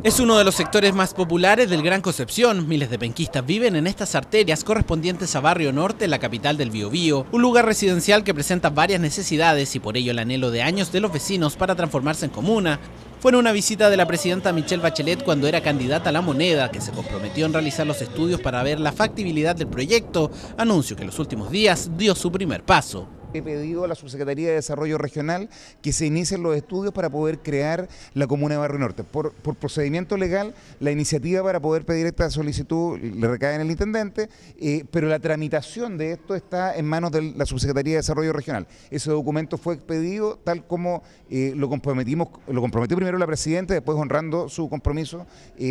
Es uno de los sectores más populares del Gran Concepción. Miles de penquistas viven en estas arterias correspondientes a Barrio Norte, la capital del Biobío, un lugar residencial que presenta varias necesidades y por ello el anhelo de años de los vecinos para transformarse en comuna. Fue en una visita de la presidenta Michelle Bachelet cuando era candidata a La Moneda, que se comprometió en realizar los estudios para ver la factibilidad del proyecto, anuncio que en los últimos días dio su primer paso. He pedido a la Subsecretaría de Desarrollo Regional que se inicien los estudios para poder crear la comuna de Barrio Norte. Por procedimiento legal, la iniciativa para poder pedir esta solicitud le recae en el intendente, pero la tramitación de esto está en manos de la Subsecretaría de Desarrollo Regional. Ese documento fue expedido tal como lo comprometió primero la presidenta, después honrando su compromiso,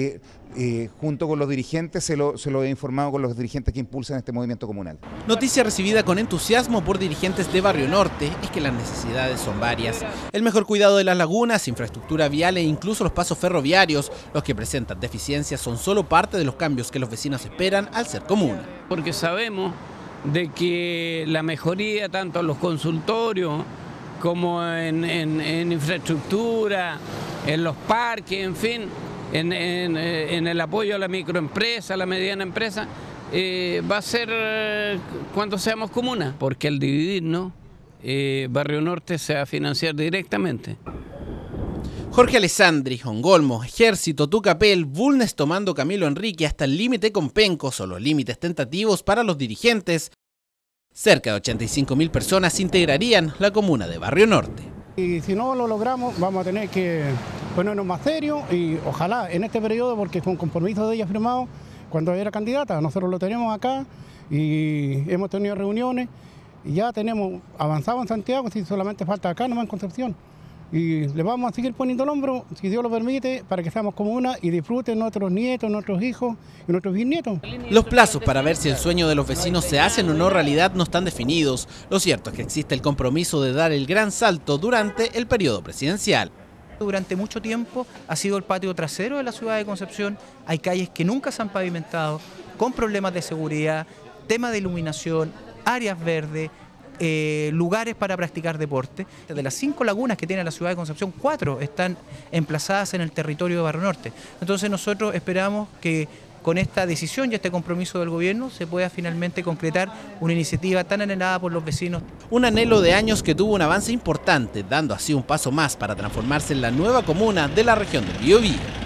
junto con los dirigentes, se lo he informado con los dirigentes que impulsan este movimiento comunal. Noticia recibida con entusiasmo por dirigentes de Barrio Norte es que las necesidades son varias. El mejor cuidado de las lagunas, infraestructura vial e incluso los pasos ferroviarios, los que presentan deficiencias, son solo parte de los cambios que los vecinos esperan al ser comuna. Porque sabemos de que la mejoría tanto en los consultorios como en infraestructura, en los parques, en fin, en el apoyo a la microempresa, a la mediana empresa, va a ser cuando seamos comuna, porque al dividirnos, Barrio Norte se va a financiar directamente. Jorge Alessandri, Ongolmo, Ejército, Tucapel, Bulnes tomando Camilo Enrique hasta el límite con Penco son los límites tentativos para los dirigentes. Cerca de 85.000 personas integrarían la comuna de Barrio Norte. Y si no lo logramos, vamos a tener que ponernos más serios y ojalá en este periodo, porque con compromiso de ella firmado cuando era candidata, nosotros lo tenemos acá y hemos tenido reuniones y ya tenemos avanzado en Santiago, si solamente falta acá nomás en Concepción. Y le vamos a seguir poniendo el hombro, si Dios lo permite, para que seamos comuna y disfruten nuestros nietos, nuestros hijos y nuestros bisnietos. Los plazos para ver si el sueño de los vecinos se hacen o no realidad no están definidos. Lo cierto es que existe el compromiso de dar el gran salto durante el periodo presidencial. Durante mucho tiempo ha sido el patio trasero de la ciudad de Concepción. Hay calles que nunca se han pavimentado, con problemas de seguridad, tema de iluminación, áreas verdes, lugares para practicar deporte. De las 5 lagunas que tiene la ciudad de Concepción, 4 están emplazadas en el territorio de Barrio Norte. Entonces nosotros esperamos que con esta decisión y este compromiso del gobierno se pueda finalmente concretar una iniciativa tan anhelada por los vecinos. Un anhelo de años que tuvo un avance importante, dando así un paso más para transformarse en la nueva comuna de la región del Biobío.